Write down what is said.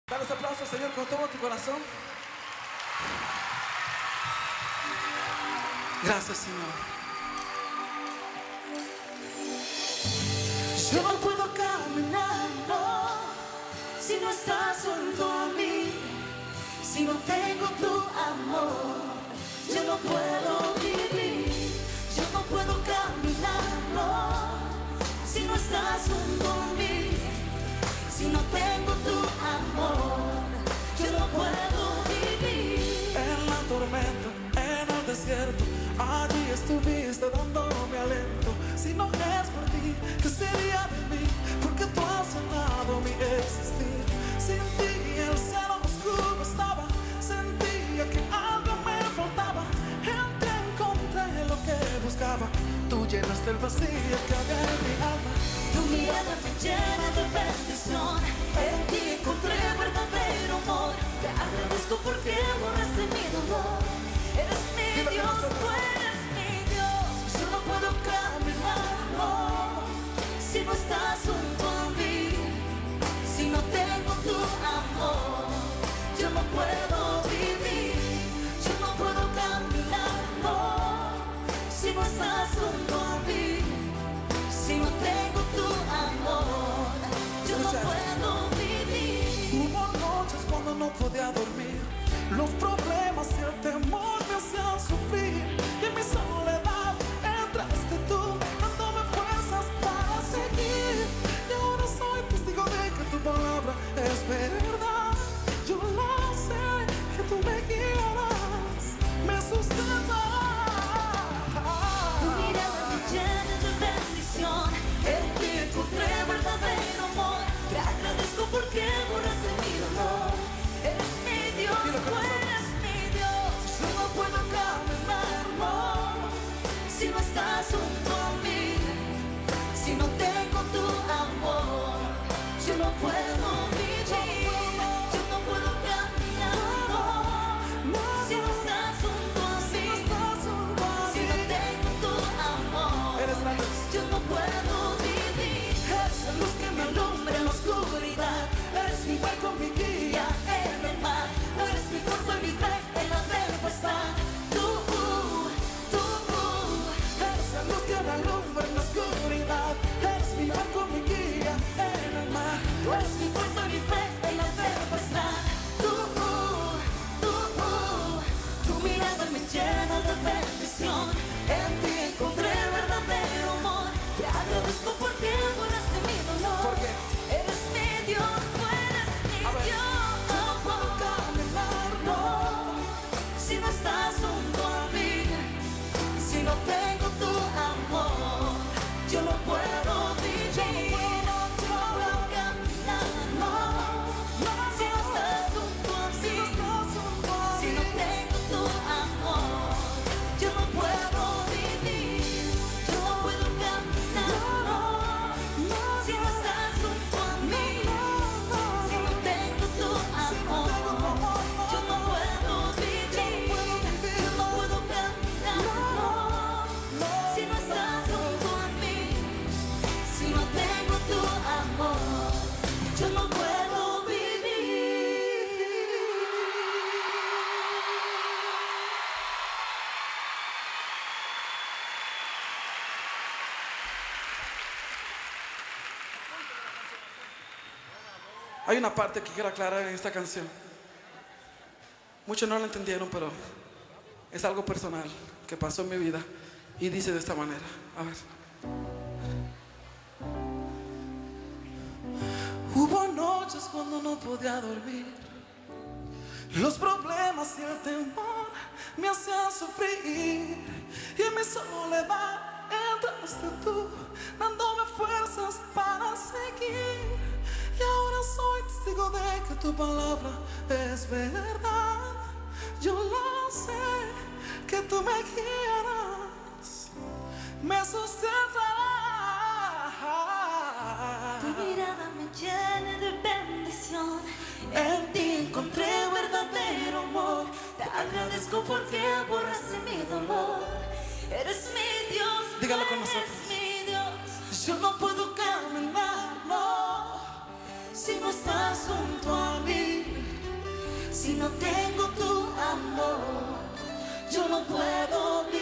Dale los aplausos, Señor, con todo tu corazón. Gracias, Señor. Yo no puedo caminar, no, si no estás junto a mí. Si no tengo tu amor, yo no puedo vivir. Yo no puedo caminar, no, si no estás junto a mí. Si no tengo tu amor, yo no puedo vivir. En la tormenta, en el desierto, allí estuviste dándome aliento. Si no es por ti, ¿qué sería de mí? Porque tú has sanado mi existir. Sin ti el cielo oscuro estaba. Sentía que algo me faltaba. En ti encontré lo que buscaba. Tú llenaste el vacío que había en mi alma. Tu mirada me llena de bendición. En ti encontré verdadero amor. Te agradezco porque borraste mi dolor. Eres mi Dios, tú eres mi Dios. Yo no puedo caminar, no, si no estás junto a mí. Si no tengo tu amor, yo no puedo vivir. Yo no puedo caminar, no, si no estás junto a mí. Si no tengo tu amor, yo no puedo vivir. Hubo noches cuando no podía dormir. Los problemas y el temor me hacían sufrir. Y en mi soledad entraste tú, dándome fuerzas para seguir. Y ahora soy testigo de que tu palabra es verdad. Yo lo sé, que tú me guiarás, me sustentarás. Tu mirada me llena de bendición. En ti encontré verdadero amor. Te agradezco porque borraste mi dolor. Eres mi Dios, tú eres mi Dios. Yo no puedo caminar, no, si no estás junto a mí. Si no tengo tu amor, yo no puedo vivir. Yo no puedo caminar, no, si no estás junto a mí. Si no tengo tu amor, Eres la luz. yo no puedo vivir. Eres la luz que me alumbra en la oscuridad. Eres mi barco, mi guía en el mar. Eres mi fuerza, mi fe en la tempestad. Tú Eres la luz que me alumbra en la oscuridad. Eres mi barco, mi guía en el mar. eres mi fuerza, mi fe en la tempestad. Tu mirada me llena de bendición. En ti encontré verdadero amor. Te agradezco porque borraste mi dolor. ¿Por qué? Eres mi Dios, tú eres mi A ver. Dios. Yo no puedo caminar, No, si no estás junto a mí. Si no tengo tu amor, yo no puedo vivir. Yo no puedo caminar, no, si no estás junto a mí. Si no tengo tu amor, yo no puedo vivir. Yo no puedo caminar, no, si no estás junto a mí. Si no tengo tu amor, yo no puedo vivir. Yo no puedo caminar, no, si no estás junto a mí. Si no tengo tu amor, yo no puedo vivir. Hay una parte que quiero aclarar en esta canción. Muchos no la entendieron, pero es algo personal que pasó en mi vida y dice de esta manera. A ver. Hubo noches cuando no podía dormir. Los problemas y el temor me hacían sufrir. Y en mi soledad entraste tú, dándome fuerzas para seguir. Y ahora soy testigo de que tu palabra es verdad. Yo lo sé, que tú me guiarás, me sustentarás. Tu mirada me llena de bendición. En ti encontré verdadero amor. Te agradezco porque borraste mi dolor. Eres mi Dios, Dígalo tú con eres nosotros. mi Dios. Yo no puedo caminar, no, Si no estás junto a mí. Si no tengo tu amor, yo no puedo vivir.